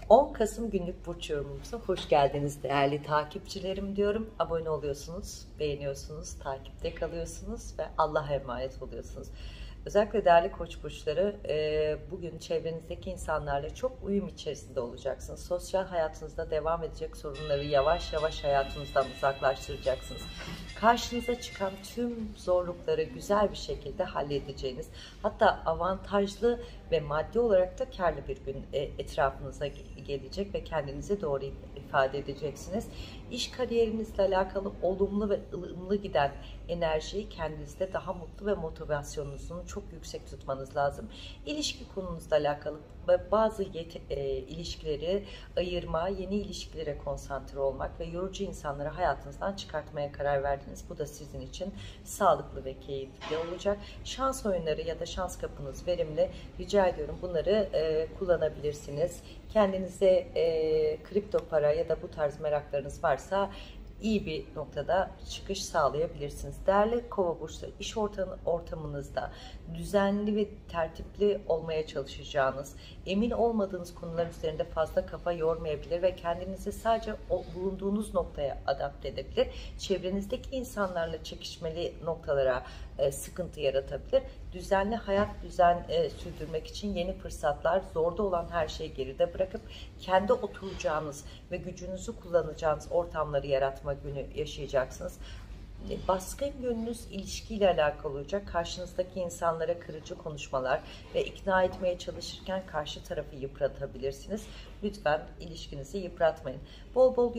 10 Kasım günlük burç yorumumuza hoş geldiniz değerli takipçilerim diyorum. Abone oluyorsunuz, beğeniyorsunuz, takipte kalıyorsunuz ve Allah'a emanet oluyorsunuz. Özellikle değerli koç burçları, bugün çevrenizdeki insanlarla çok uyum içerisinde olacaksınız. Sosyal hayatınızda devam edecek sorunları yavaş yavaş hayatınızdan uzaklaştıracaksınız. Karşınıza çıkan tüm zorlukları güzel bir şekilde halledeceğiniz, hatta avantajlı ve maddi olarak da karlı bir gün etrafınıza gelecek ve kendinizi doğru ifade edeceksiniz. İş kariyerinizle alakalı olumlu ve ılımlı giden enerjiyi kendinizde daha mutlu ve motivasyonunuzun çok yüksek tutmanız lazım. İlişki konunuzla alakalı bazı ilişkileri ayırma, yeni ilişkilere konsantre olmak ve yorucu insanları hayatınızdan çıkartmaya karar verdiniz. Bu da sizin için sağlıklı ve keyifli olacak. Şans oyunları ya da şans kapınız verimli. Rica ediyorum bunları kullanabilirsiniz. Kendinize kripto para ya da bu tarz meraklarınız varsa iyi bir noktada çıkış sağlayabilirsiniz. Değerli kova burçları, iş ortamınızda düzenli ve tertipli olmaya çalışacağınız, emin olmadığınız konular üzerinde fazla kafa yormayabilir ve kendinizi sadece bulunduğunuz noktaya adapte edebilir. Çevrenizdeki insanlarla çekişmeli noktalara sıkıntı yaratabilir. Düzenli hayat sürdürmek için yeni fırsatlar, zorda olan her şeyi geride bırakıp kendi oturacağınız ve gücünüzü kullanacağınız ortamları yaratma günü yaşayacaksınız. Baskın yönünüz ilişkiyle alakalı olacak. Karşınızdaki insanlara kırıcı konuşmalar ve ikna etmeye çalışırken karşı tarafı yıpratabilirsiniz. Lütfen ilişkinizi yıpratmayın. Bol bol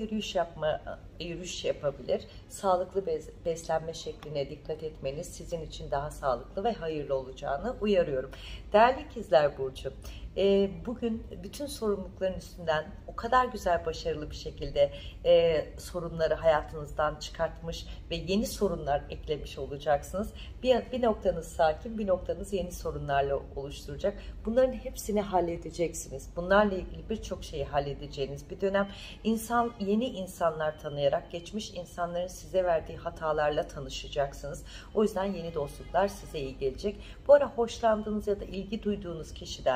yürüyüş yapabilir. Sağlıklı beslenme şekline dikkat etmeniz sizin için daha sağlıklı ve hayırlı olacağını uyarıyorum. Değerli İkizler Burcu, bugün bütün sorumlulukların üstünden o kadar güzel, başarılı bir şekilde sorunları hayatınızdan çıkartmış ve yeni sorunlar eklemiş olacaksınız. Bir noktanız sakin, bir noktanız yeni sorunlarla oluşturacak. Bunların hepsini halledeceksiniz. Bunlarla ilgili birçok şeyi halledeceğiniz bir dönem. Yeni insanlar tanıyarak geçmiş insanların size verdiği hatalarla tanışacaksınız. O yüzden yeni dostluklar size iyi gelecek. Bu ara hoşlandığınız ya da ilgi duyduğunuz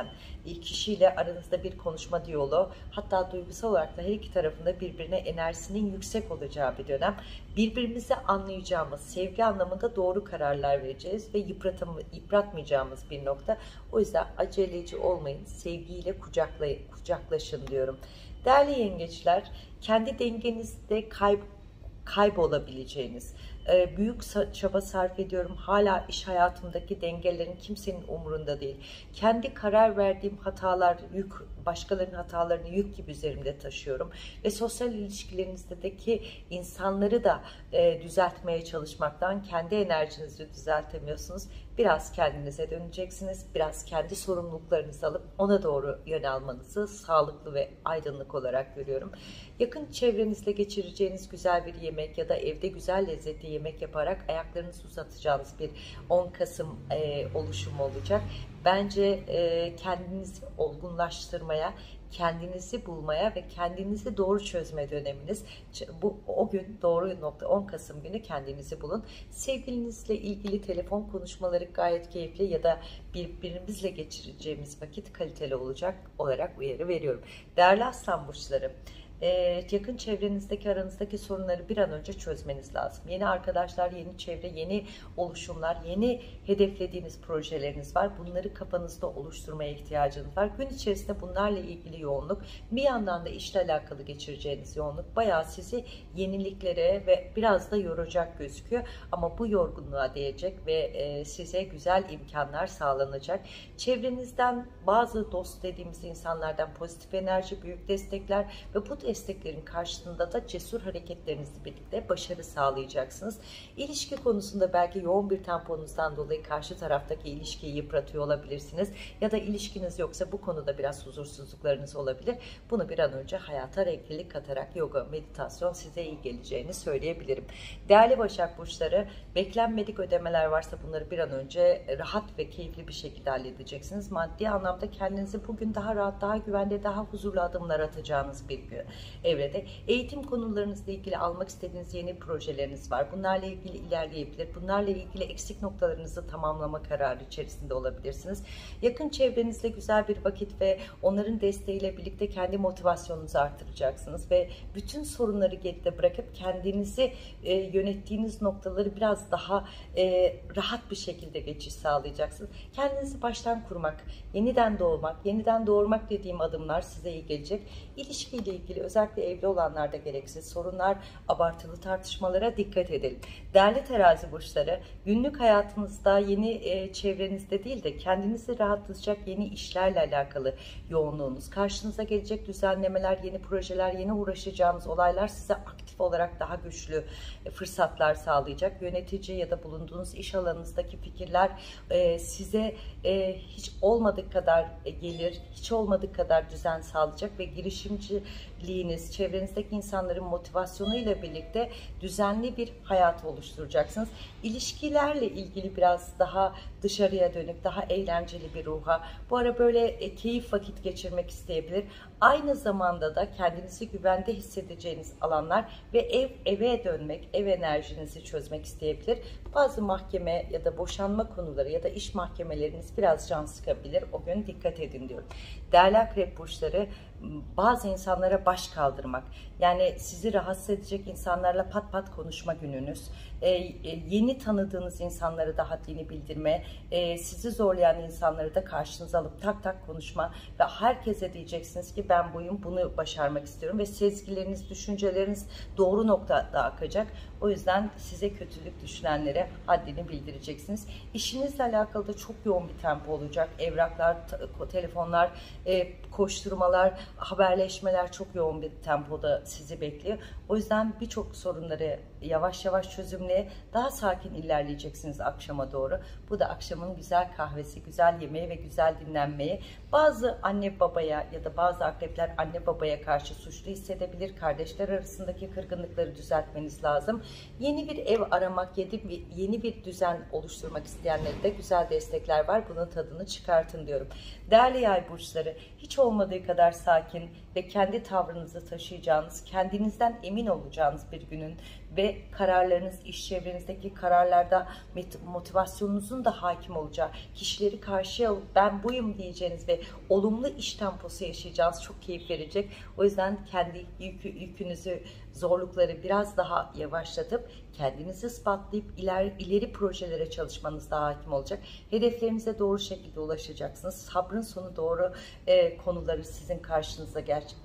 kişiyle aranızda bir konuşma diyaloğu, hatta duygusal olarak da her iki tarafında birbirine enerjisinin yüksek olacağı bir dönem. Birbirimizi anlayacağımız, sevgi anlamında doğru kararlar vereceğiz ve yıpratmayacağımız bir nokta. O yüzden aceleci olmayın, sevgiyle kucaklaşın diyorum. Değerli yengeçler, kendi dengenizde kaybolabileceğiniz, büyük çaba sarf ediyorum. Hala iş hayatımdaki dengelerin kimsenin umurunda değil. Kendi karar verdiğim hatalar başkalarının hatalarını yük gibi üzerimde taşıyorum. Ve sosyal ilişkilerinizdeki insanları da düzeltmeye çalışmaktan kendi enerjinizi düzeltemiyorsunuz. Biraz kendinize döneceksiniz. Biraz kendi sorumluluklarınızı alıp ona doğru yön almanızı sağlıklı ve aydınlık olarak görüyorum. Yakın çevrenizle geçireceğiniz güzel bir yemek ya da evde güzel lezzetli yemek yaparak ayaklarınızı uzatacağınız bir 10 Kasım oluşumu olacak. Bence kendinizi olgunlaştırmaya, kendinizi bulmaya ve kendinizi doğru çözme döneminiz. O gün doğru nokta 10 Kasım günü kendinizi bulun. Sevgilinizle ilgili telefon konuşmaları gayet keyifli ya da birbirimizle geçireceğimiz vakit kaliteli olacak olarak uyarı veriyorum. Değerli Aslan burçları, yakın çevrenizdeki aranızdaki sorunları bir an önce çözmeniz lazım. Yeni arkadaşlar, yeni çevre, yeni oluşumlar, yeni hedeflediğiniz projeleriniz var. Bunları kafanızda oluşturmaya ihtiyacınız var. Gün içerisinde bunlarla ilgili yoğunluk, bir yandan da işle alakalı geçireceğiniz yoğunluk bayağı sizi yeniliklere ve biraz da yoracak gözüküyor. Ama bu yorgunluğa değecek ve size güzel imkanlar sağlanacak. Çevrenizden bazı dost dediğimiz insanlardan pozitif enerji, büyük destekler ve bu desteklerin karşılığında da cesur hareketlerinizle birlikte başarı sağlayacaksınız. İlişki konusunda belki yoğun bir temponuzdan dolayı karşı taraftaki ilişkiyi yıpratıyor olabilirsiniz. Ya da ilişkiniz yoksa bu konuda biraz huzursuzluklarınız olabilir. Bunu bir an önce hayata renklilik katarak yoga, meditasyon size iyi geleceğini söyleyebilirim. Değerli Başak burçları, beklenmedik ödemeler varsa bunları bir an önce rahat ve keyifli bir şekilde halledeceksiniz. Maddi anlamda kendinizi bugün daha rahat, daha güvende, daha huzurlu adımlar atacağınız bir gün. evrede. Eğitim konularınızla ilgili almak istediğiniz yeni projeleriniz var. Bunlarla ilgili ilerleyebilir. Bunlarla ilgili eksik noktalarınızı tamamlama kararı içerisinde olabilirsiniz. Yakın çevrenizle güzel bir vakit ve onların desteğiyle birlikte kendi motivasyonunuzu artıracaksınız ve bütün sorunları geride bırakıp kendinizi yönettiğiniz noktaları biraz daha rahat bir şekilde geçiş sağlayacaksınız. Kendinizi baştan kurmak, yeniden doğmak, yeniden doğurmak dediğim adımlar size iyi gelecek. İlişkiyle ilgili özellikle evli olanlarda gereksiz sorunlar, abartılı tartışmalara dikkat edelim. Değerli terazi burçları, günlük hayatınızda yeni çevrenizde değil de kendinizi rahatlatacak yeni işlerle alakalı yoğunluğunuz, karşınıza gelecek düzenlemeler, yeni projeler, yeni uğraşacağınız olaylar size aktif olarak daha güçlü fırsatlar sağlayacak. Yönetici ya da bulunduğunuz iş alanınızdaki fikirler size hiç olmadık kadar gelir, hiç olmadık kadar düzen sağlayacak ve girişimciliğiniz, çevrenizdeki insanların motivasyonuyla birlikte düzenli bir hayat oluşturacaksınız. İlişkilerle ilgili biraz daha dışarıya dönük, daha eğlenceli bir ruha, bu ara böyle keyif vakit geçirmek isteyebilir. Aynı zamanda da kendinizi güvende hissedeceğiniz alanlar ve eve dönmek, ev enerjinizi çözmek isteyebilir. Bazı mahkeme ya da boşanma konuları ya da iş mahkemeleriniz biraz can sıkabilir. O gün dikkat edin diyorum. Değerli akrep burçları, bazı insanlara baş kaldırmak, yani sizi rahatsız edecek insanlarla pat pat konuşma gününüz, yeni tanıdığınız insanlara da haddini bildirme, sizi zorlayan insanları da karşınıza alıp tak tak konuşma ve herkese diyeceksiniz ki ben buyum, bunu başarmak istiyorum ve sezgileriniz, düşünceleriniz doğru noktada akacak. O yüzden size kötülük düşünenlere haddini bildireceksiniz. İşinizle alakalı da çok yoğun bir tempo olacak. Evraklar, telefonlar, koşturmalar, haberleşmeler çok yoğun bir tempoda sizi bekliyor. O yüzden birçok sorunları yavaş yavaş çözümleye, daha sakin ilerleyeceksiniz akşama doğru. Bu da akşamın güzel kahvesi, güzel yemeği ve güzel dinlenmeyi. Bazı anne babaya ya da bazı akrepler anne babaya karşı suçlu hissedebilir. Kardeşler arasındaki kırgınlıkları düzeltmeniz lazım. Yeni bir ev aramak, yeni bir düzen oluşturmak isteyenlere de güzel destekler var. Bunun tadını çıkartın diyorum. Değerli yay burçları, hiç olmadığı kadar sakin ve kendi tavrınızı taşıyacağınız, kendinizden emin olacağınız bir günün ve kararlarınız, iş çevrenizdeki kararlarda motivasyonunuzun da hakim olacağı, kişileri karşıya alıp ben buyum diyeceğiniz ve olumlu iş temposu yaşayacağınız çok keyif verecek. O yüzden kendi yükünüzü, zorlukları biraz daha yavaşlatıp kendinizi ispatlayıp ileri projelere çalışmanız daha hakim olacak. Hedeflerinize doğru şekilde ulaşacaksınız. Sabrın sonu doğru konuları sizin karşınıza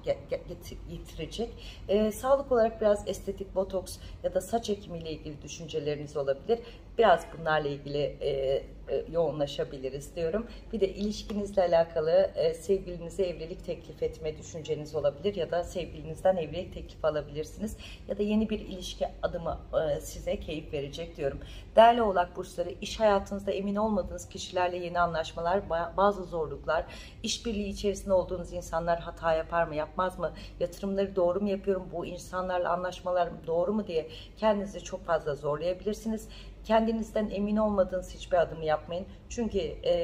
getirecek. Sağlık olarak biraz estetik, botoks ya da saç ekimiyle ilgili düşünceleriniz olabilir. Biraz bunlarla ilgili yoğunlaşabiliriz diyorum. Bir de ilişkinizle alakalı sevgilinize evlilik teklif etme düşünceniz olabilir ya da sevgilinizden evlilik teklifi alabilirsiniz ya da yeni bir ilişki adımı size keyif verecek diyorum. Değerli oğlak burçları, iş hayatınızda emin olmadığınız kişilerle yeni anlaşmalar, bazı zorluklar, işbirliği içerisinde olduğunuz insanlar hata yapar mı, yapmaz mı, yatırımları doğru mu yapıyorum, bu insanlarla anlaşmalar doğru mu diye kendinizi çok fazla zorlayabilirsiniz. Kendinizden emin olmadığınız hiçbir adımı yapmayın. Çünkü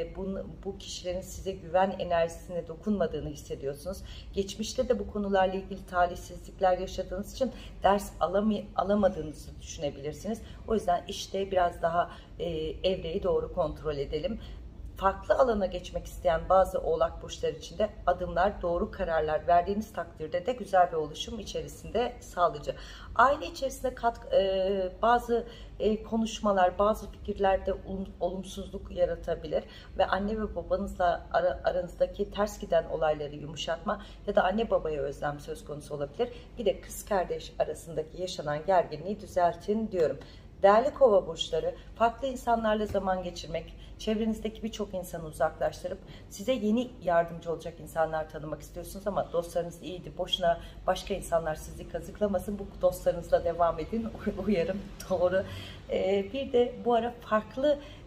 bu kişilerin size güven enerjisine dokunmadığını hissediyorsunuz. Geçmişte de bu konularla ilgili talihsizlikler yaşadığınız için ders alamadığınızı düşünebilirsiniz. O yüzden işte biraz daha evreyi doğru kontrol edelim. Farklı alana geçmek isteyen bazı oğlak burçları için de adımlar, doğru kararlar verdiğiniz takdirde de güzel bir oluşum içerisinde sağlayıcı. Aile içerisinde bazı konuşmalar, bazı fikirlerde olumsuzluk yaratabilir ve anne ve babanızla aranızdaki ters giden olayları yumuşatma ya da anne babaya özlem söz konusu olabilir. Bir de kız kardeş arasındaki yaşanan gerginliği düzeltin diyorum. Değerli kova burçları, farklı insanlarla zaman geçirmek, çevrenizdeki birçok insanı uzaklaştırıp size yeni yardımcı olacak insanlar tanımak istiyorsunuz ama dostlarınız iyiydi, boşuna başka insanlar sizi kazıklamasın, bu dostlarınızla devam edin, uyarım doğru. Bir de bu ara farklı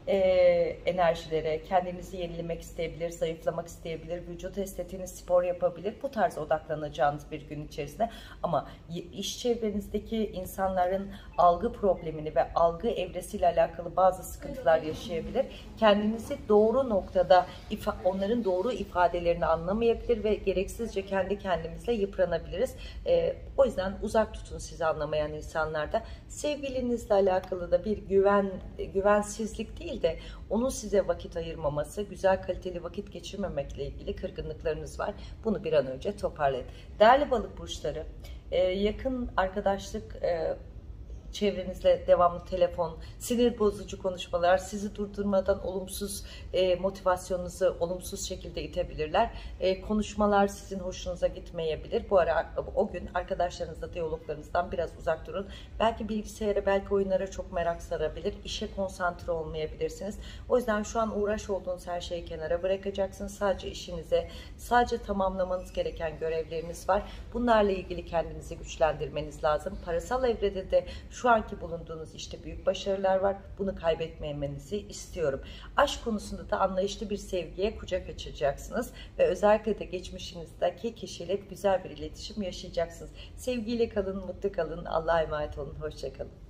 enerjilere, kendinizi yenilemek isteyebilir, zayıflamak isteyebilir, vücut estetiğiniz, spor yapabilir. Bu tarz odaklanacağınız bir gün içerisinde. Ama iş çevrenizdeki insanların algı problemini ve algı evresiyle alakalı bazı sıkıntılar yaşayabilir. Kendinizi doğru noktada, onların doğru ifadelerini anlamayabilir ve gereksizce kendi kendimizle yıpranabiliriz. O yüzden uzak tutun sizi anlamayan insanlarda. Sevgilinizle alakalı da bir güvensizlik değil de onun size vakit ayırmaması, güzel kaliteli vakit geçirmemekle ilgili kırgınlıklarınız var. Bunu bir an önce toparlayın. Değerli balık burçları, yakın arkadaşlık, çevrenizle devamlı telefon, sinir bozucu konuşmalar sizi durdurmadan olumsuz motivasyonunuzu olumsuz şekilde itebilirler. Konuşmalar sizin hoşunuza gitmeyebilir. Bu ara o gün arkadaşlarınızla diyaloglarınızdan biraz uzak durun. Belki bilgisayara, belki oyunlara çok merak sarabilir. İşe konsantre olmayabilirsiniz. O yüzden şu an uğraş olduğunuz her şeyi kenara bırakacaksınız. Sadece işinize, sadece tamamlamanız gereken görevleriniz var. Bunlarla ilgili kendinizi güçlendirmeniz lazım. Parasal evrede de şu anki bulunduğunuz işte büyük başarılar var. Bunu kaybetmemenizi istiyorum. Aşk konusunda da anlayışlı bir sevgiye kucak açacaksınız ve özellikle de geçmişinizdeki kişiyle güzel bir iletişim yaşayacaksınız. Sevgiyle kalın, mutlu kalın. Allah'a emanet olun. Hoşça kalın.